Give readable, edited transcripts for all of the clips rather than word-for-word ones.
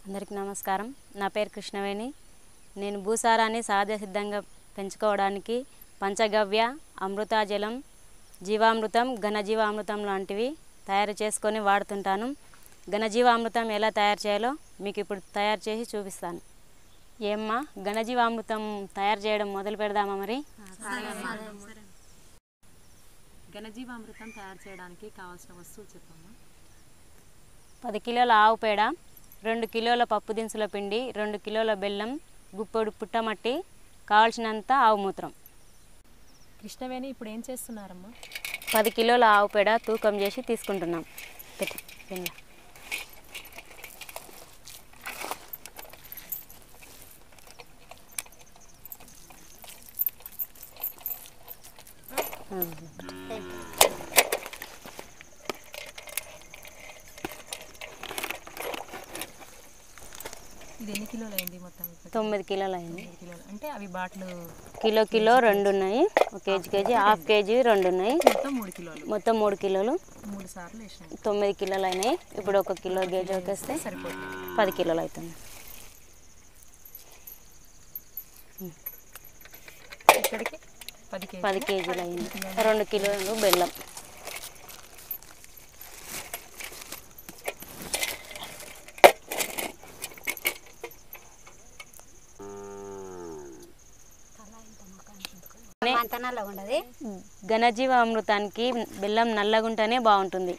అందరికీ నమస్కారం. నా పేరు కృష్ణవేణి. నేను భూసారాన్ని సహజసిద్ధంగా పెంచుకోవడానికి పంచగవ్య, అమృతాజలం, జీవామృతం, ఘనజీవామృతం లాంటివి తయారు చేసుకొని వాడుతుంటాను. ఘనజీవామృతం ఎలా తయారు చేయాలో మీకు ఇప్పుడు తయారు చేసి చూపిస్తాను. ఏమ్మా, ఘనజీవామృతం తయారు చేయడం మొదలు పెడదామా? మరి ఘనజీవామృతం తయారు చేయడానికి కావాల్సిన వస్తువులు చెప్పమ్మా. 10 కిలోల ఆవు పేడ, 2 కిలోల పప్పు దినుసుల పిండి, 2 కిలోల బెల్లం, గుప్పెడు పుట్టమట్టి, కావాల్సినంత ఆవు మూత్రం. కృష్ణవేణి, ఇప్పుడు ఏం చేస్తున్నారమ్మా? 10 కిలోల ఆవు పేడ తూకం చేసి తీసుకుంటున్నాం. పెట్టి ఇది ఎన్ని కిలోలు అయింది మొత్తం? 9 కిలోలు అయింది. అంటే అవి బాటలు కిలో 2 ఉన్నాయి. ఒక కేజీ హాఫ్ కేజీ 2 ఉన్నాయి. మొత్తం 3 కిలోలు. 3 సార్లు వేసినాయి. 9 కిలోలు అయినాయి. ఇప్పుడు 1 కిలో గేజ్ వేస్తే సరిపోతుంది. 10 కిలోలు అవుతుంది. ఇక్కడికి 10 కేజీలు అయింది. 2 కిలోలు బెల్లం. ఘనజీవామృతానికి బెల్లం నల్లగుంటేనే బాగుంటుంది.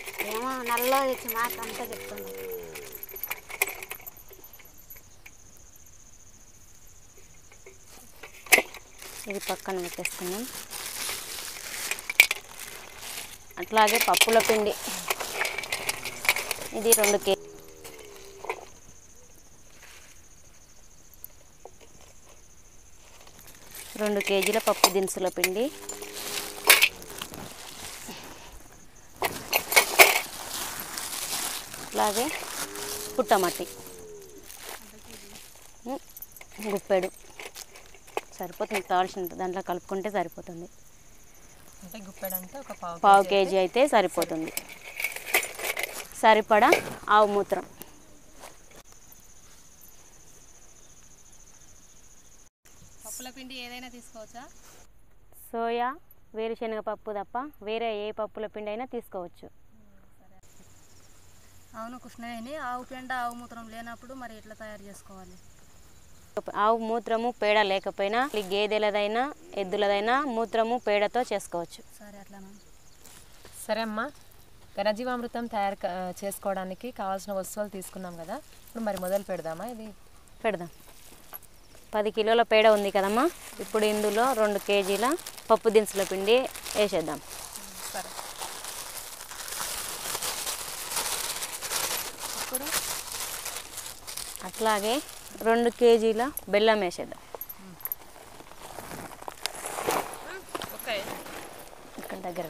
ఇది పక్కన పెట్టేస్తున్నాం. అట్లాగే పప్పుల పిండి, ఇది 2 కేజీ. రెండు కేజీల పప్పు దినుసుల పిండి, అలాగే పుట్టమట్టి గుప్పెడు సరిపోతుంది. కావాల్సిన దాంట్లో కలుపుకుంటే సరిపోతుంది. అంటే గుప్పెడు అంటే ఒక పావు కేజీ అయితే సరిపోతుంది. సరిపడా ఆవు మూత్రం. పప్పుల పిండి ఏదైనా తీసుకోవచ్చా? సోయా, వేరుశనగ పప్పు తప్ప వేరే ఏ పప్పుల పిండి అయినా తీసుకోవచ్చు. అవును కృష్ణవేణి, ఆవు పెండ ఆవు మూత్రం లేనప్పుడు మరి ఎట్లా తయారు చేసుకోవాలి? ఆవు మూత్రము పేడ లేకపోయినా గేదెలదైనా ఎద్దులదైనా మూత్రము పేడతో చేసుకోవచ్చు. సరే, అట్లానా? సరే అమ్మా, ఘనజీవామృతం తయారు చేసుకోవడానికి కావాల్సిన వస్తువులు తీసుకున్నాం కదా, ఇప్పుడు మరి మొదలు పెడదామా? ఇది పెడదాం. 10 కిలోల పేడ ఉంది కదమ్మా. ఇప్పుడు ఇందులో 2 కేజీల పప్పు దినుసుల పిండి వేసేద్దాం. సరే. ఇప్పుడు అట్లాగే 2 కేజీల బెల్లం వేసేద్దాం. ఓకే, ఇక్కడ దగ్గర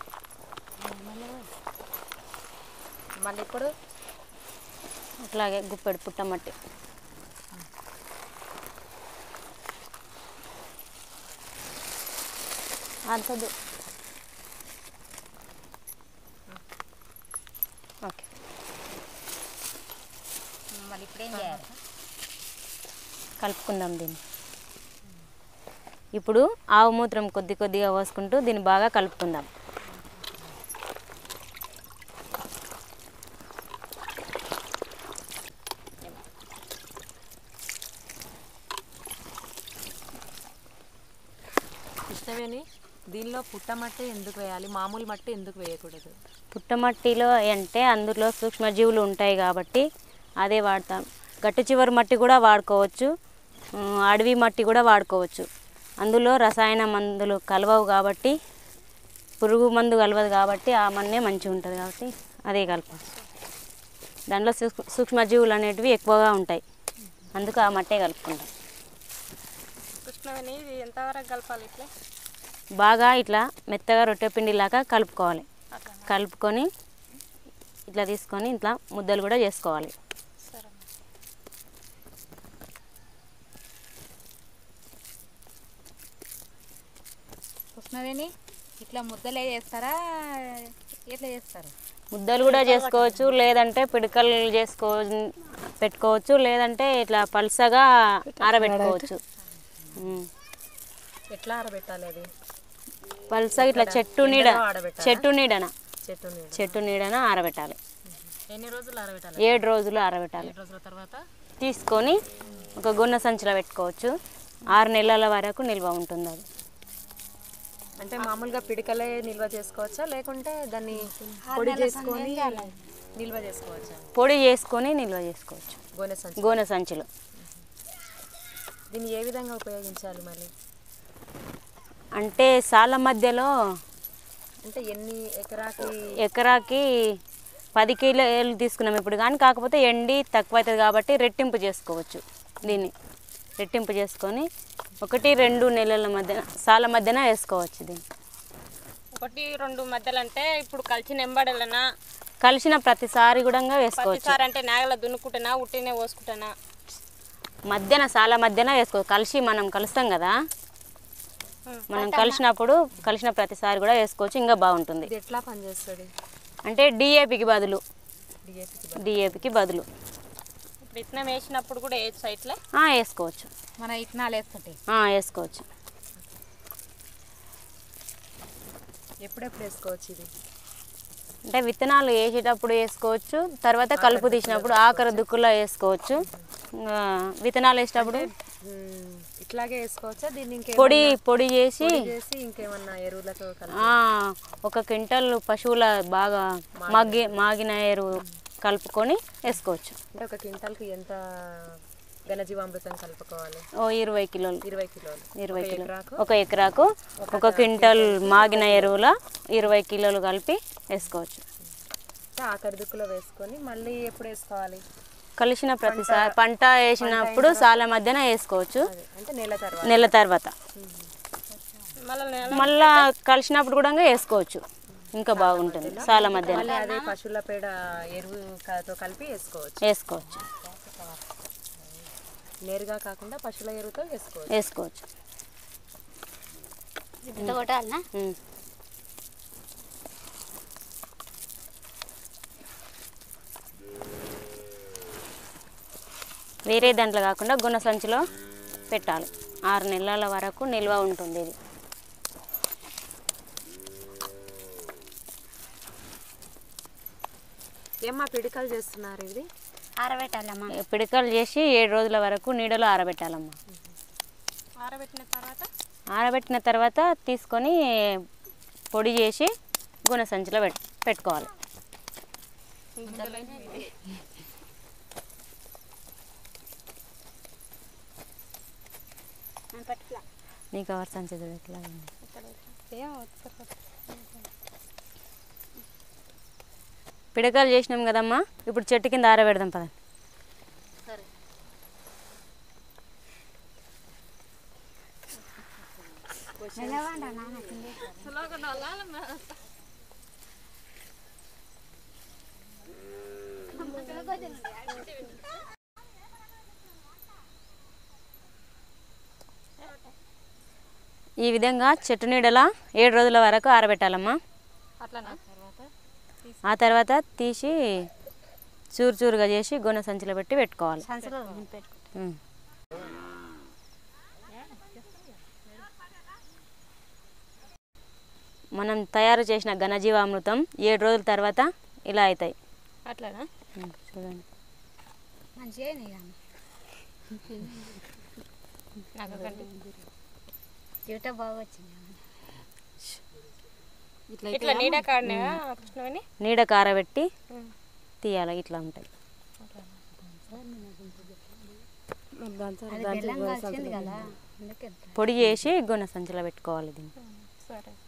మళ్ళీ ఇప్పుడు అట్లాగే గుప్పెడు పుట్టమట్టి, అంతదు. ఓకే, మళ్ళీ ఇప్పుడు ఏం చేయాలి? కలుపుకుందాం దీన్ని. ఇప్పుడు ఆవు మూత్రం కొద్దిగా పోసుకుంటూ దీన్ని బాగా కలుపుకుందాం. కృష్ణవేణి, దీనిలో పుట్టమట్టి ఎందుకు వేయాలి, మామూలు మట్టి ఎందుకు వేయకూడదు? పుట్టమట్టిలో అంటే అందులో సూక్ష్మజీవులు ఉంటాయి కాబట్టి అదే వాడతాం. గట్టి చివరి మట్టి కూడా వాడుకోవచ్చు, అడవి మట్టి కూడా వాడుకోవచ్చు. అందులో రసాయన మందులు కలవవు కాబట్టి, పురుగు మందు కలవదు కాబట్టి ఆ మన్నే మంచిగా ఉంటుంది కాబట్టి అదే కలపాలి. దాంట్లో సూక్ష్మజీవులు అనేటివి ఎక్కువగా ఉంటాయి, అందుకు ఆ మట్టే కలుపుకుంటాం. కృష్ణవేణి, ఇది ఎంతవరకు కలపాలి? ఇట్లా బాగా ఇట్లా మెత్తగా రొట్టె పిండిలాగా కలుపుకోవాలి. కలుపుకొని ఇట్లా తీసుకొని ఇట్లా ముద్దలు కూడా చేసుకోవాలి. కృష్ణవేణి, ఇట్లా ముద్దలే చేస్తారా ఎట్లా చేస్తారు? ముద్దలు కూడా చేసుకోవచ్చు, లేదంటే పిడకలు పెట్టుకోవచ్చు, లేదంటే ఇట్లా పల్సగా ఆరబెట్టుకోవచ్చు. ఎట్లా ఆరబెట్టాలి అది? పల్సగా ఇట్లా చెట్టు నీడన ఆరబెట్టాలి. ఎన్ని రోజులు ఆరబెట్టాలి? 7 రోజులు ఆరబెట్టాలి. 7 రోజుల తర్వాత తీసుకొని ఒక గున్న సంచిలో పెట్టుకోవచ్చు. 6 నెలల వరకు నిల్వ ఉంటుంది అది. అంటే మామూలుగా పిడికలే నిల్వ చేసుకోవచ్చా, లేకుంటే దాన్ని పొడి చేసుకొని నిల్వ చేసుకోవచ్చా? పొడి చేసుకొని నిల్వ చేసుకోవచ్చు గోనె సంచిలో. దీన్ని ఏ విధంగా ఉపయోగించాలి మళ్ళీ? అంటే సాల మధ్యలో అంటే ఎన్ని ఎకరాకి 10 కిలోలు తీసుకున్నాం ఇప్పుడు, కానీ కాకపోతే ఎండి తక్కువ అవుతుంది కాబట్టి రెట్టింపు చేసుకోవచ్చు. దీన్ని రెట్టింపు చేసుకొని 1-2 నెలల మధ్య సాల మధ్యన వేసుకోవచ్చు. దీన్ని 1-2 మధ్యలో అంటే ఇప్పుడు కలిసిన ప్రతిసారి కూడా వేసుకోవచ్చు. అంటే నాగల దున్నుకుంటున్నా ఉట్టినే పోసుకుంటున్నా మధ్యన సాల మధ్యన వేసుకోవచ్చు. మనం కలుస్తాం కదా, మనం కలిసిన ప్రతిసారి కూడా వేసుకోవచ్చు, ఇంకా బాగుంటుంది. ఎట్లా పనిచేస్తుంది అంటే డిఏపికి బదులు విత్తనం వేసినప్పుడు కూడా సైట్లో వేసుకోవచ్చు. మన ఇత్తనాలు వేసుకుంటే వేసుకోవచ్చు. ఎప్పుడెప్పుడు వేసుకోవచ్చు ఇది? అంటే విత్తనాలు వేసేటప్పుడు వేసుకోవచ్చు, తర్వాత కలుపు తీసినప్పుడు ఆఖరి దుక్కులో వేసుకోవచ్చు. విత్తనాలు వేసేటప్పుడు ఇట్లాగే వేసుకోవచ్చా? దీన్ని పొడి చేసి ఇంకేమన్నా ఎరువులతో 1 క్వింటల్ పశువుల బాగా మాగిన ఎరువు కలుపుకొని వేసుకోవచ్చు. అంటే 1 క్వింటాల్కి ఎంత ఘనజీవామృతం కలుపుకోవాలి? 20 కిలోలు. 20 కిలోలు. 20 కిలోలు. 1 ఎకరాకు 1 క్వింటల్ మాగిన ఎరువుల 20 కిలోలు కలిపి వేసుకోవచ్చు. ఆఖరి దుక్కులో వేసుకొని మళ్ళీ ఎప్పుడు వేసుకోవాలి? కలిసిన ప్రతిసారి పంట వేసినప్పుడు సాల మధ్యన వేసుకోవచ్చు. అంటే నెల తర్వాత మళ్ళా కలిసినప్పుడు కూడా వేసుకోవచ్చు, ఇంకా బాగుంటుంది. సాల మధ్యన అదే పశువుల పేడ ఎరువుతో కలిపి వేసుకోవచ్చు. నేరుగా కాకుండా పశువుల ఎరువుతో వేసుకోవచ్చు. వేరే దాంట్లో కాకుండా గుణ సంచిలో పెట్టాలి. 6 నెలల వరకు నిల్వ ఉంటుంది ఇది. ఏమ్మా పిడికలు చేస్తున్నారు? ఇది ఆరబెట్టాలమ్మా. పిడికలు చేసి 7 రోజుల వరకు నీడలో ఆరబెట్టాలమ్మా. ఆరబెట్టిన తర్వాత తీసుకొని పొడి చేసి గుణ సంచిలో పెట్టుకోవాలి. నీ కవర్ సంచి ఎట్లా పిడకలు చేసినాం కదమ్మా, ఇప్పుడు చెట్టు కింద ఆరబెడదాం పదండి. ఈ విధంగా చెట్టు నీడలా 7 రోజుల వరకు ఆరబెట్టాలమ్మా. ఆ తర్వాత తీసి చూరుగా చేసి గొనె సంచిలో పెట్టుకోవాలి. మనం తయారు చేసిన ఘనజీవామృతం 7 రోజుల తర్వాత ఇలా అవుతాయి. అట్లానా? చూడండి. నీడ కారబెట్టి తీయాలి. ఇట్లా ఉంటాయి. పొడి చేసి గొనె సంచిలో పెట్టుకోవాలి దీన్ని.